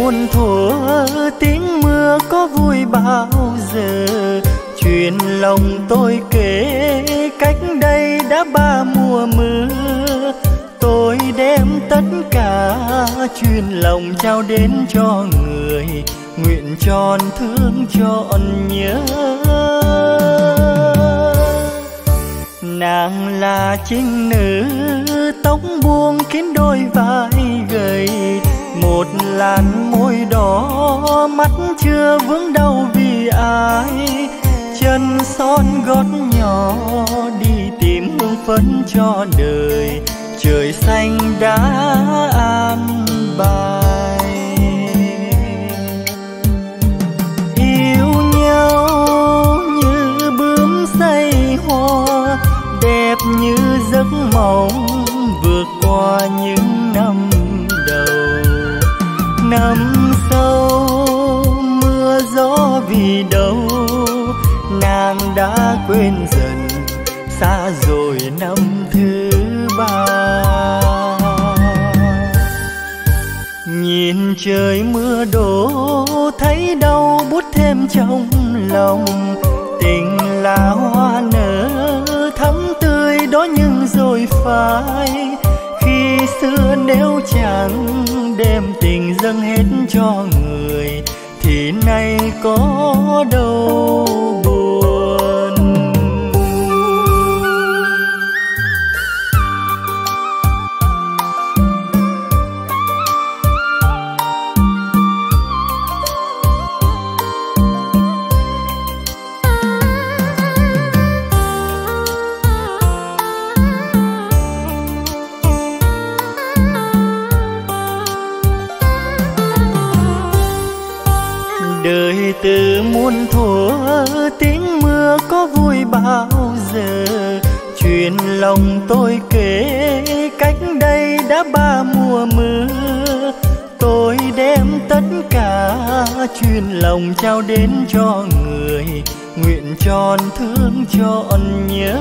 muôn thuở, tiếng mưa có vui bao giờ. Chuyện lòng tôi kể cách đây đã 3 mùa mưa. Tôi đem tất cả chuyện lòng trao đến cho người, nguyện tròn thương trọn nhớ. Nàng là trinh nữ tóc buông kín đôi vai gầy, một làn môi đỏ mắt chưa vướng đâu vì ai. Chân son gót nhỏ đi tìm hương phấn cho đời, trời xanh đã an bài. Yêu nhau như bướm say hoa, đẹp như giấc mộng vượt qua những năm đầu. Năm sâu mưa gió vì đâu, nàng đã quên dần xa rồi năm thứ 3. Nhìn trời mưa đổ thấy đau buốt thêm trong lòng. Tình là hoa nở thắm tươi đó nhưng rồi phai. Khi xưa nếu chẳng đem tình dâng hết cho người, thì nay có đâu buồn. Đời từ muôn thuở, tiếng mưa có vui bao giờ. Chuyện lòng tôi kể cách đây đã 3 mùa mưa. Tôi đem tất cả chuyện lòng trao đến cho người, nguyện tròn thương trọn nhớ.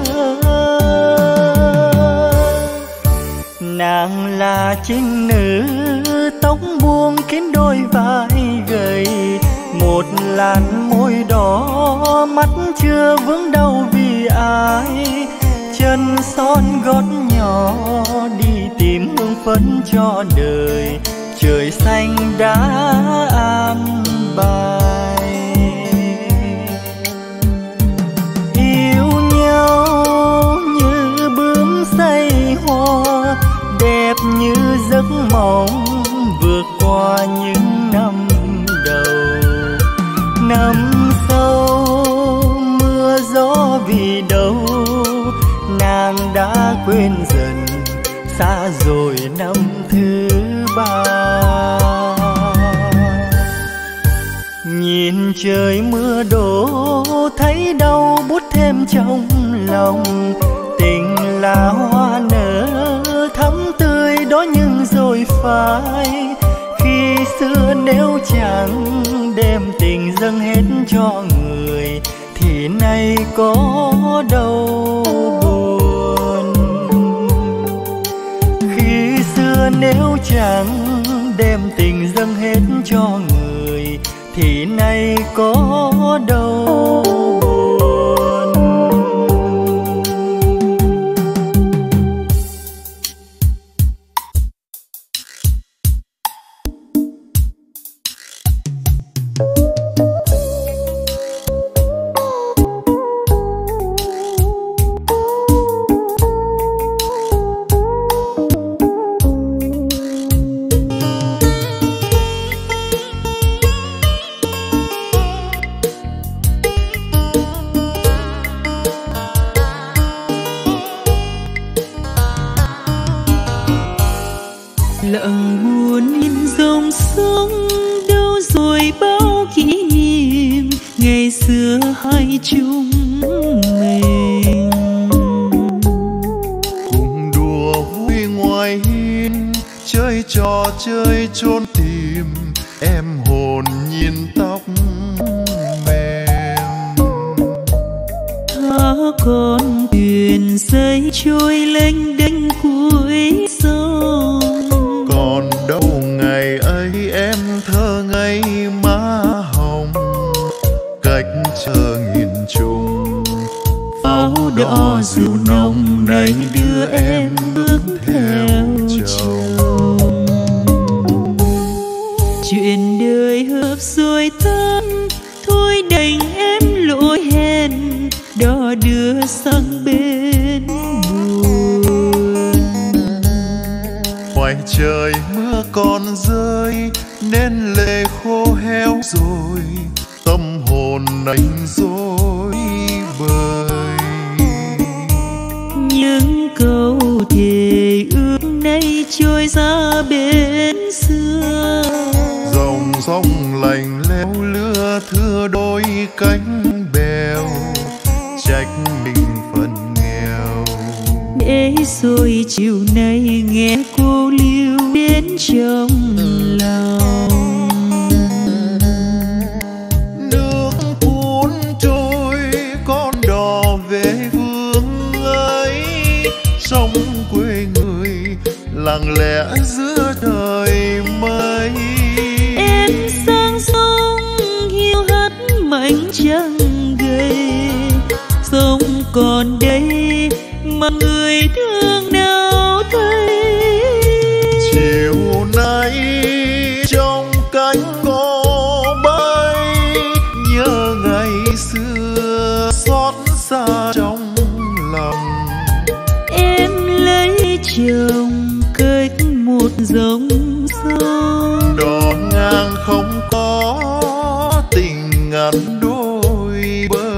Nàng là trinh nữ tóc buông kín đôi vai gầy, một làn môi đỏ mắt chưa vướng đâu vì ai. Chân son gót nhỏ đi tìm hương phấn cho đời, trời xanh đã an bài. Yêu nhau như bướm say hoa, đẹp như giấc mộng vượt qua những năm đầu. Năm sâu mưa gió vì đâu, nàng đã quên dần xa rồi năm thứ 3. Nhìn trời mưa đổ thấy đau buốt thêm trong lòng. Tình là hoa nở thắm tươi đó nhưng rồi phai. Khi xưa nếu chẳng đem tình dâng hết cho người, thì nay có đâu buồn. Khi xưa nếu chẳng đem tình dâng hết cho người, thì nay có đâu buồn. Lặng buồn nhìn dòng sông, đâu rồi bao kỷ niệm ngày xưa hai chúng mình. Cùng đùa vui ngoài hiên, chơi trò chơi trốn tìm, em hồn nhiên tóc mềm. Thả con thuyền dây trôi lênh đênh cuối sông, còn đâu ngày ấy em thơ chờ nghìn trùng. Áo đỏ rượu nồng này đưa em bước theo chồng. Chuyện đời hợp rồi tan, thôi đành em lỗi hẹn, đò đưa sang bên buồn. Ngoài trời mưa còn rơi nên lệ khô héo rồi, tâm hồn anh dối bời. Những câu thề ước nay trôi ra bên xưa, dòng sông lạnh lẽo lưa thưa đôi cánh bèo, trách mình phần nghèo. để rồi chiều nay nghe cô liêu đến trong lòng. Nước cuốn trôi con đò về phương ấy, sông quê người lặng lẽ giữa đời mây. Em sang sông hiu hắt mảnh trăng gầy, sông còn đây mà người thương nào thấy. Chiều nay trong cánh cò bay, nhớ ngày xưa xót xa trong lòng. Em lấy chồng cách một dòng sông, Đò ngang không có tình ngắn đôi bờ.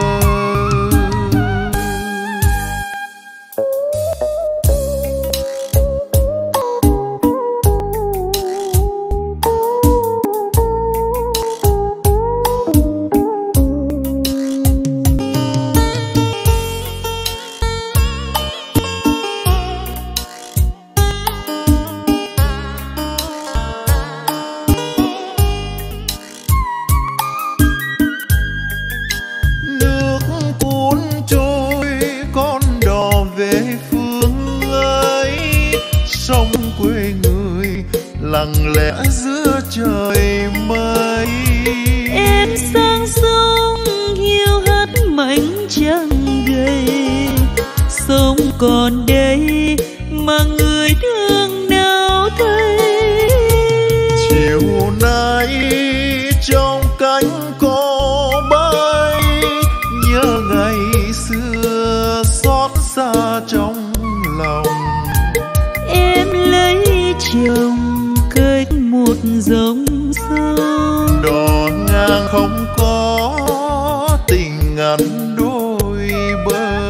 Lặng lẽ giữa trời mây. Em sang sông hiu hắt mảnh trăng gầy, sông còn đây mà người thương nào thấy. Chiều nay trong cánh cò bay, nhớ ngày xưa xót xa trong lòng. Em lấy chồng cách một dòng sông, đò ngang không có tình ngắn đôi bờ.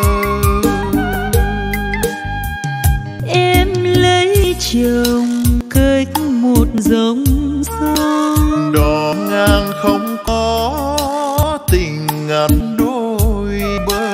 Em lấy chồng cách một dòng sông, đò ngang không có tình ngắn đôi bờ.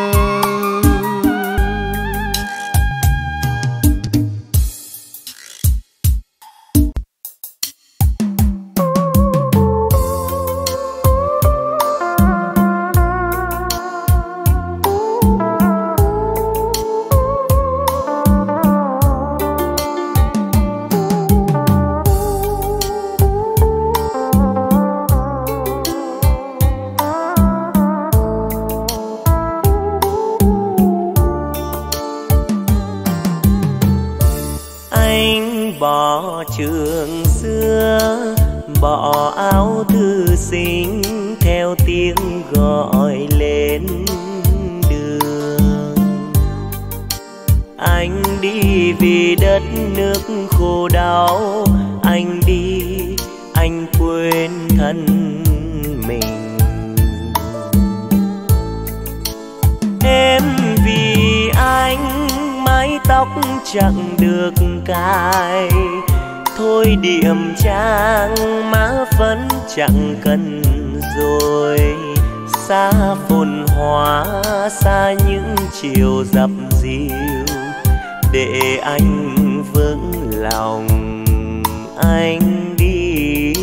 Bỏ trường xưa, bỏ áo thư sinh, theo tiếng gọi lên đường. Anh đi vì đất nước khô đau, anh đi anh quên thân mình. Em vì anh mái tóc chẳng được cài, thôi điểm trang má phấn chẳng cần rồi. Xa phồn hoa, xa những chiều dập dìu, để anh vững lòng anh đi.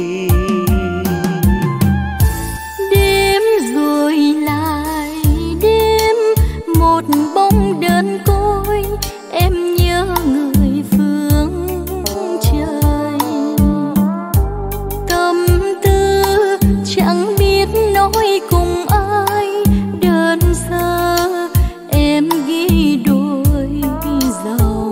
Đêm rồi lại đêm, một bóng đơn côi, em nhớ người phương trời. Tâm tư chẳng biết nói cùng ai, đơn sơ em ghi đôi dòng.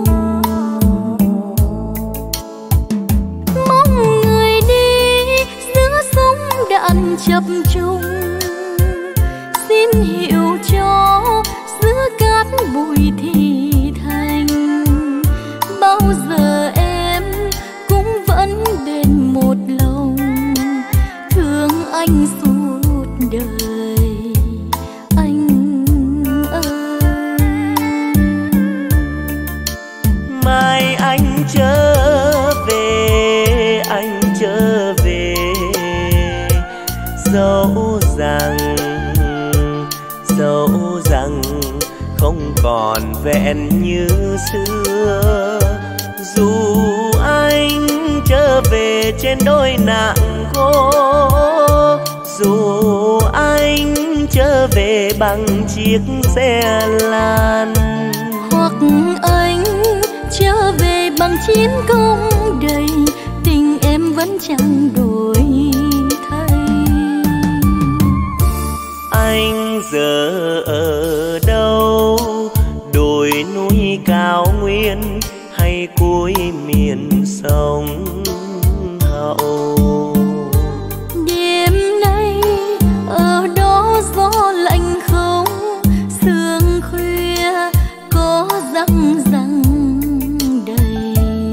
Mong người đi giữa súng đạn chập trùng, xin hiểu cho giữa cát bụi thì thành. Bao giờ em cũng vẫn bên một lòng, thương anh suốt đời anh ơi. Mai anh trở về, anh trở về, dẫu rằng không còn vẹn như xưa. Dù anh trở về trên đôi nạng gỗ, dù anh trở về bằng chiếc xe lan, hoặc anh trở về bằng chiến công đầy, tình em vẫn chẳng đổi thay. Anh giờ ở đâu, đồi núi cao nguyên hay cuối miền sông Hậu? Đêm nay ở đó gió lạnh không, sương khuya có răng răng đầy.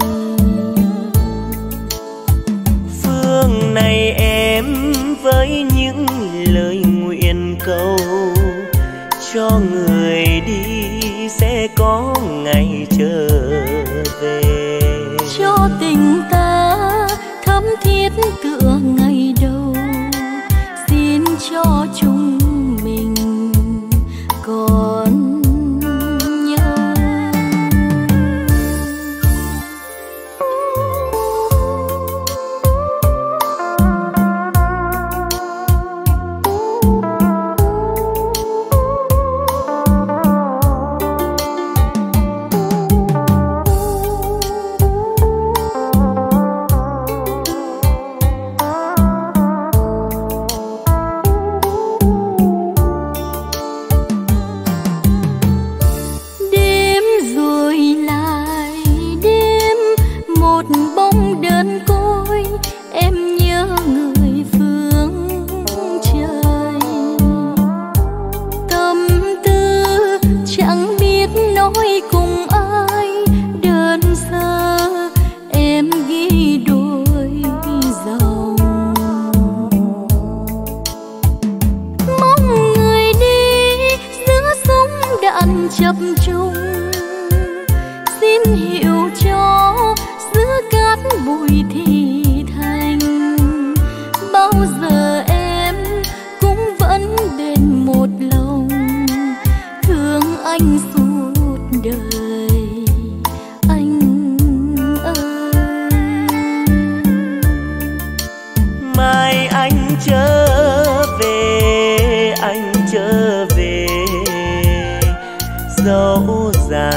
Phương này em với những lời nguyện cầu, cho người đi sẽ có ngày trở về. Cho tình ta thấm thiết tựa ngày đầu, xin cho chúng mình còn nhau. Chập trùng xin hiểu cho giữa cát bụi thì thành. Bao giờ em cũng vẫn bên một lòng, thương anh suốt đời anh ơi. Mai anh trở về, anh trở về, dẫu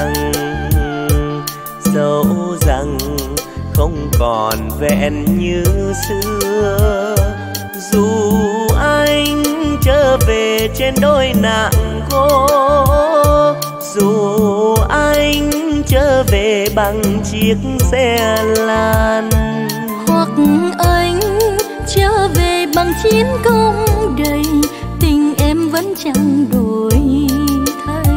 rằng không còn vẹn như xưa. Dù anh trở về trên đôi nạng gỗ, dù anh trở về bằng chiếc xe lan, hoặc anh trở về bằng chiến công đầy, tình em vẫn chẳng đổi thay.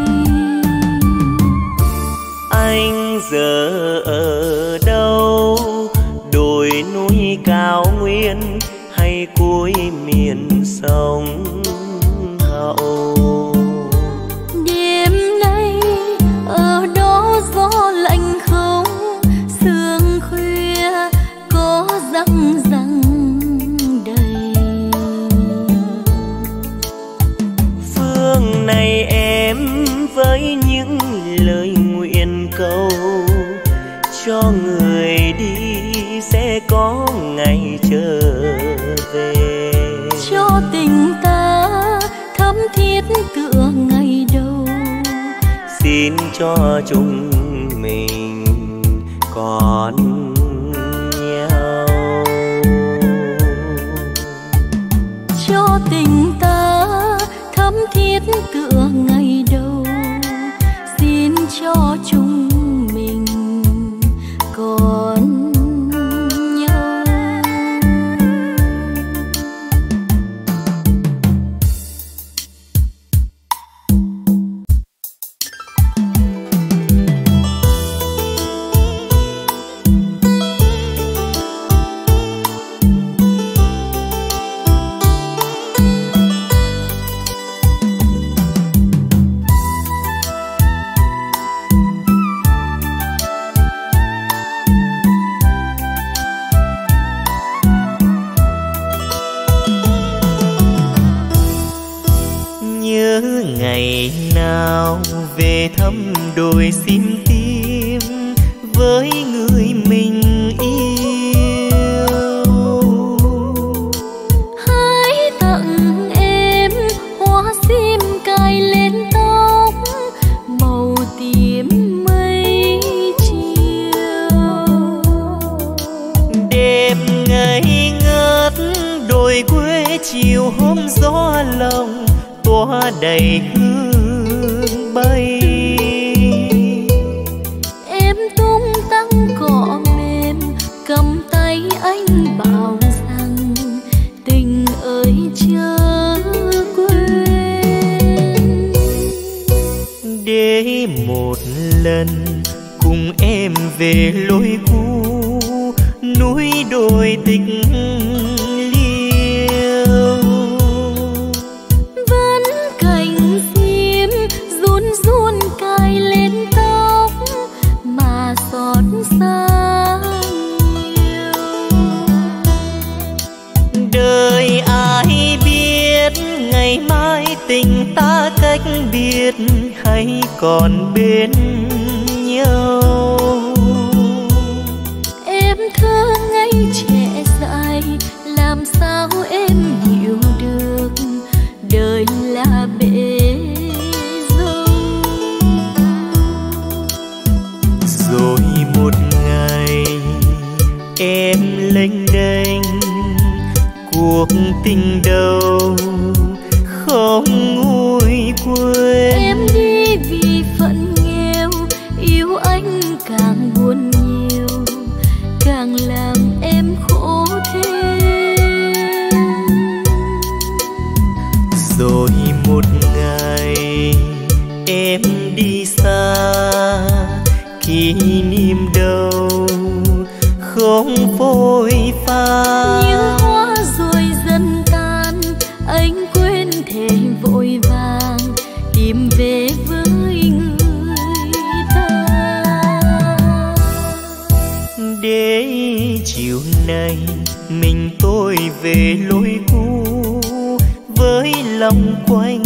Anh giờ ở đâu, đồi núi cao nguyên hay cuối miền sông Hậu? Đêm nay ở đó gió lạnh không, sương khuya có răng răng đầy. Phương này em với những lời nguyện cầu, cho người đi sẽ có ngày trở về. Cho tình ta thấm thiết tựa ngày đầu, xin cho chúng mình còn nhau. cho tình thắm thiết tựa ngày đầu. Xin cho chúng mình còn nhau. Ngày nào về thăm đồi sim tim với người mình yêu. Hãy tặng em hoa sim cài lên tóc màu tím mây chiều. Đêm ngày ngất đồi quê chiều hôm gió lòng tỏa đầy hương bay. Em tung tăng cọ mềm cầm tay anh bảo rằng tình ơi chớ quên. Để một lần cùng em về lối cũ núi đồi tịch cài lên tóc mà xót xa nhiều. Đời ai biết ngày mai tình ta cách biệt hay còn bên nhau. Em thơ ngây trẻ dại làm sao em hiểu được đời là bể. Rồi một ngày em lênh đênh cuộc tình đầu không nguôi quên. Em đi vì phận nghèo yêu anh càng buồn nhiều càng làm em khổ thêm. Rồi một ngày em đi xa kỷ niệm đâu không phôi pha. Như hoa rồi dần tan anh quên thể vội vàng tìm về với người ta. Để chiều nay mình tôi về lối cũ với lòng quanh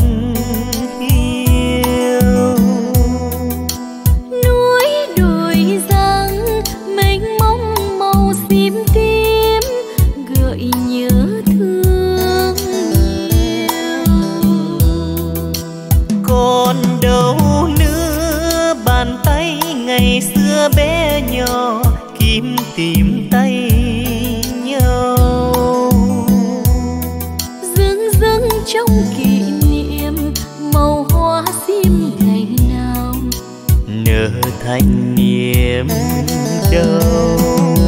ngày xưa bé nhỏ kiếm tìm tay nhau. Dưng dưng trong kỷ niệm màu hoa sim ngày nào nở thành niềm đau.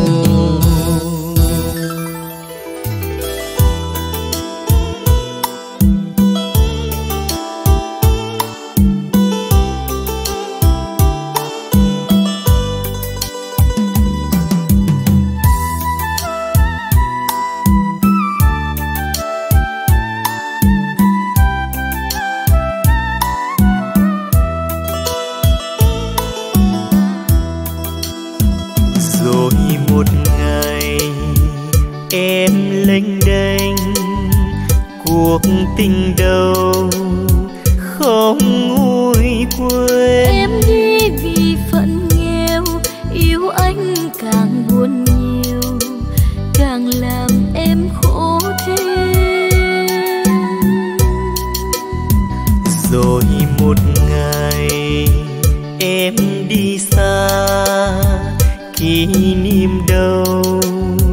Rồi một ngày em lênh đênh cuộc tình đầu không nguôi quên. Em đi vì phận nghèo yêu anh càng buồn nhiều càng làm em khổ thêm. Rồi một ngày em đi xa kỷ niệm đâu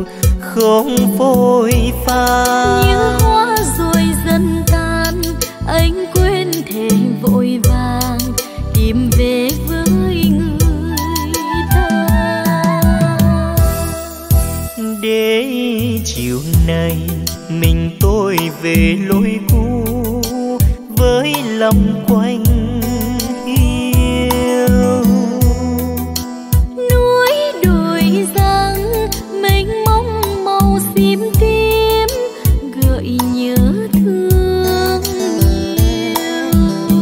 không phôi pha. Như hoa rồi dần tan anh quên thể vội vàng tìm về với người ta. Để chiều nay mình tôi về lối cũ với lòng quanh hiu. Núi đồi giăng mênh mông màu xím tím gợi nhớ thương nhiều.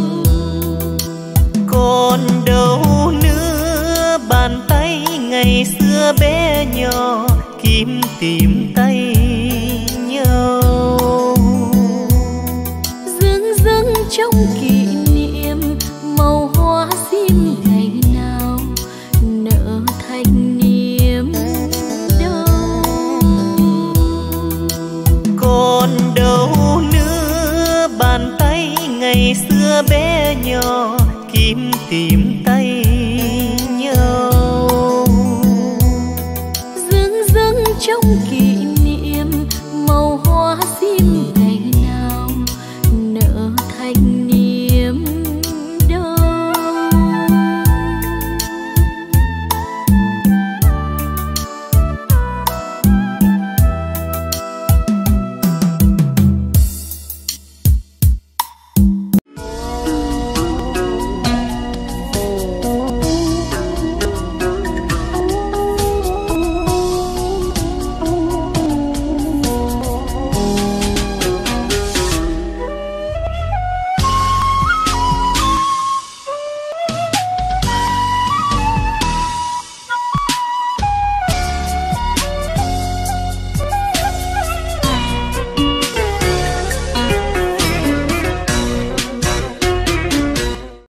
Còn đâu nữa bàn tay ngày xưa bé nhỏ kiếm tìm tay nhau. Dưng dưng trong kỷ niệm màu hoa sim ngày nào nở thành niềm đau. Còn đâu nữa bàn tay ngày xưa bé nhỏ kiếm tìm